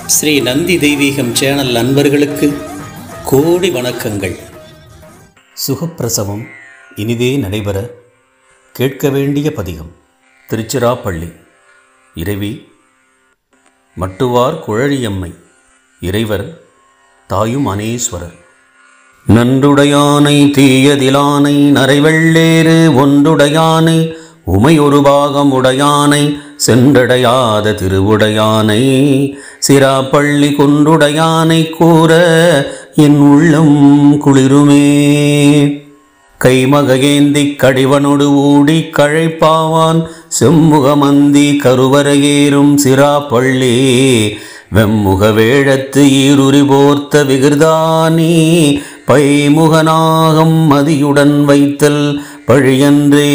ஸ்ரீ நந்தி தெய்வீகம் channel நண்பர்களுக்கு கோடி வணக்கங்கள். சுகப்பிரசவம் இனிதே நடைபெற கேட்க வேண்டிய பதிகம். திருச்சிராப்பள்ளி. இறைவி மட்டுவார் குழலியம்மை. இறைவர் தாயும் அனேஸ்வரர். நன்றுடையானை தீயதிலானை நரைவெள்ளேறு ஒன்றுடையானை உமையொரு பாகம் உடையானை சென்றடையாத திருவுடையானை சிராப்பள்ளி குன்றுடையானை கூற என் உள்ளம் குளிருமே. கைமகேந்தி கடிவனொடு ஊடி கழைப்பாவான் செம்முகமந்தி கருவரையேறும் சிராப்பள்ளி வெம்முக வேழத்து ஈருரி போர்த்த விகிர்தானி பைமுகனாகம் மதியுடன் வைத்தல் பழியன்றே.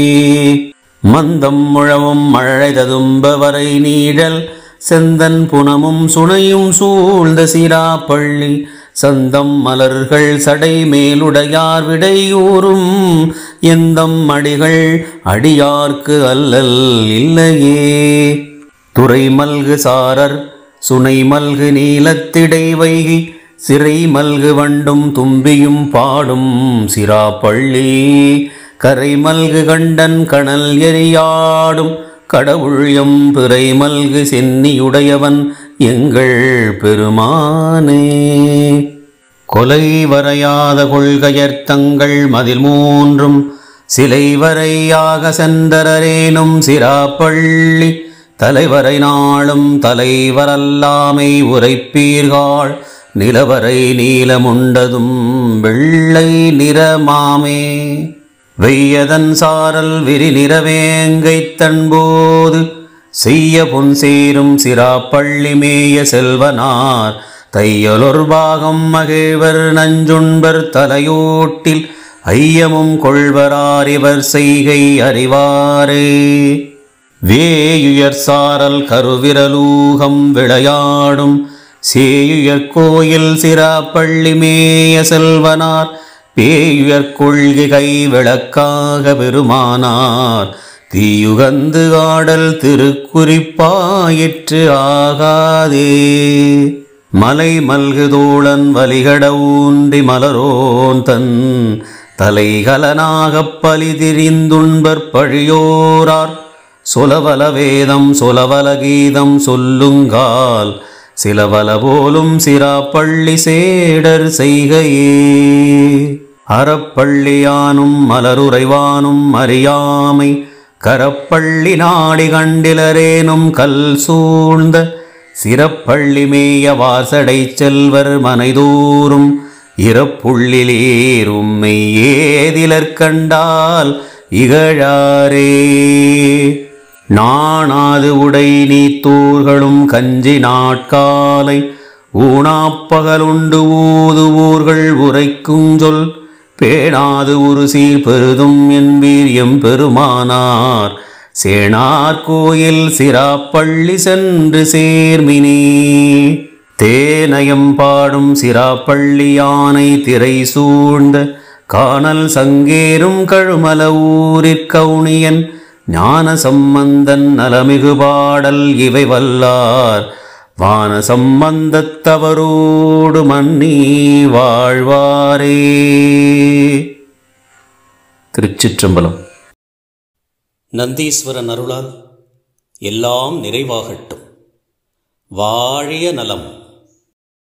மந்தம் முழவும் மழைததும்ப வரை நீழல் செந்தன் புனமும் சுனையும் சூழ்ந்த சிராப்பள்ளி சந்தம் மலர்கள் சடை மேலுடையார் விடையூறும் எந்தம் அடிகள் அடியார்க்கு அல்லல் இல்லையே. துறை மல்கு சாரர் சுனை மல்கு நீலத்திடை வைகி சிறை மல்கு வண்டும் தும்பியும் பாடும் சிராப்பள்ளி கரை மல்கு கண்டன் கணல் எரியாடும் கடவுள்யம் பிறை மல்கு சென்னியுடையவன் எங்கள் பெருமானே. கொலை வரையாத கொள்கையர்த்தங்கள் மதில் மூன்றும் சிலை வரையாக சென்றரேனும் சிராப்பள்ளி தலைவரை நாளும் தலைவரல்லாமை உரைப்பீர்கள் நிலவரை நீலமுண்டதும் வெள்ளை நிறமாமே. வெய்யதன் சாரல் விரி நிறவேங்கை தன்போது செய்ய பொன் சேரும் சிராப்பள்ளி மேய செல்வனார் தையலொர் பாகம் மகிழ்வர் நஞ்சுண்பர் தலையோட்டில் ஐயமும் கொள்வரார் இவர் செய்கை அறிவாரே. வேயுயர் சாரல் கருவிரலூகம் விளையாடும் சேயுயர் கோயில் சிராப்பள்ளி மேய செல்வனார் பேயுயர் கொள்கை கை விளக்காக பெருமானார் தீயுகந்து ஆடல் திருக்குறிப்பாயிற்று ஆகாதே. மலை மல்கு தோழன் வலிகட ஊன்றி மலரோன் தன் தலைகலனாகப் பலி திரிந்துண்பர் பழியோரார் சொலவல வேதம் சொலவல கீதம் சொல்லுங்கால் சிலவல போலும் சிராப்பள்ளி சேடர் செய்கையே. அறப்பள்ளியானும் மலருறைவானும் அறியாமை கரப்பள்ளி நாடி கண்டிலரேனும் கல் சூழ்ந்த சிறப்பள்ளி மேய வாசடை செல்வர் மனைதூரும் இறப்புள்ளிலேர் உம்மை ஏதிலர் கண்டால் இகழாரே. நாணாது உடை நீத்தூர்களும் கஞ்சி நாட்காலை ஊனாப்பகலுண்டு ஊது ஊர்கள் உரைக்குஞ்சொல் பேணாது ஒரு சீர் பெருதும் என்பீர் எம்பெருமானார் சேனார் கோயில் சிராப்பள்ளி சென்று சேர்மினே. தேனயம் பாடும் சிராப்பள்ளி யானை திரை சூழ்ந்த காணல் சங்கேரும் கழுமல ஊரிற் கவுனியன் ஞான சம்பந்தன் நலமிகு பாடல் இவை வல்லார் வான சம்பந்தத்தவரோடு மன்னி வாழ்வாரே. திருச்சிற்றம்பலம். நந்தீஸ்வரன் அருளால் எல்லாம் நிறைவாகட்டும். வாழிய நலம்.